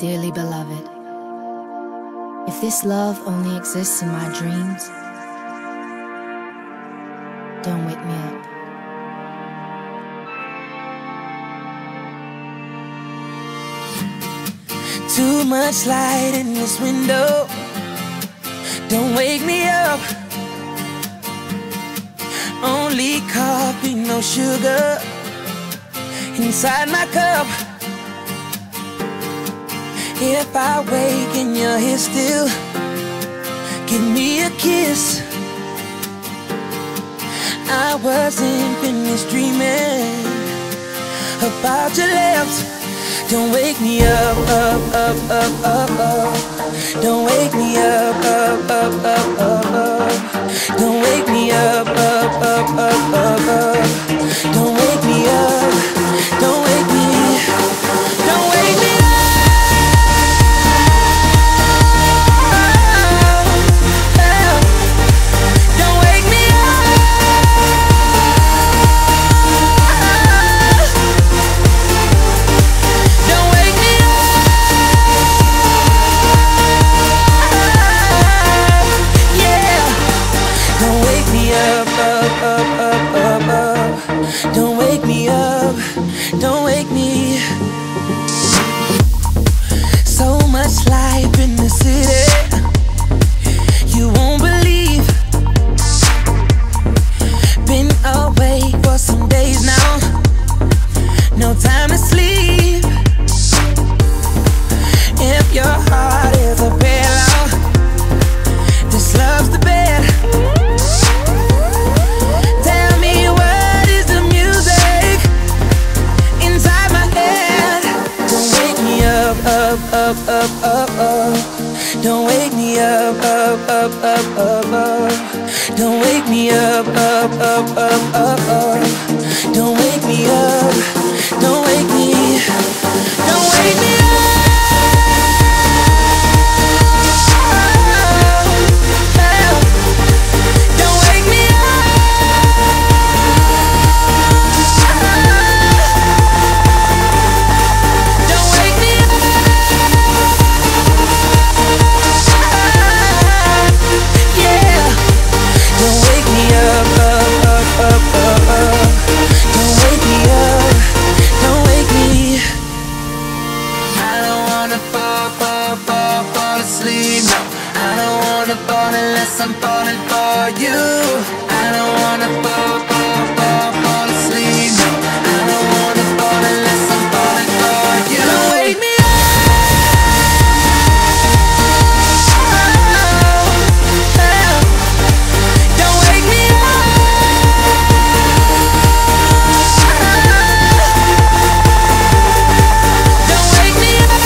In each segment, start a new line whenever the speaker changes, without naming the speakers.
dearly beloved, if this love only exists in my dreams, don't wake me up.
Too much light in this window, don't wake me up. Only coffee, no sugar inside my cup. If I wake and you're here still, give me a kiss. I wasn't finished dreaming about your lips. Don't wake me up, up, up, up, up, up. Don't wake me up, up, up, up, up, up. Don't wake me up, up, up, up, up, up. Don't wake me up, don't wake me, don't wake me up. Don't wake me up, don't wake me. So much life in the city, you won't believe. Been awake for some days now, no time to sleep. If your heart is a pillow, this love's the bed. Up, up, up, up. Don't wake me up, up, up, up, up, up. Don't wake me up, up, up, up, up, up. Don't wake me up, don't wake me, don't wake me up. Unless I'm falling for you, I don't wanna fall asleep. No, I don't wanna fall unless I'm falling for you. Don't wake me up. Don't wake me up. Don't wake me up.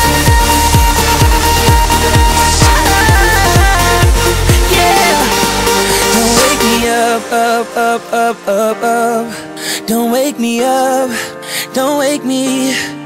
Up, up, up, up, up. Don't wake me up, don't wake me.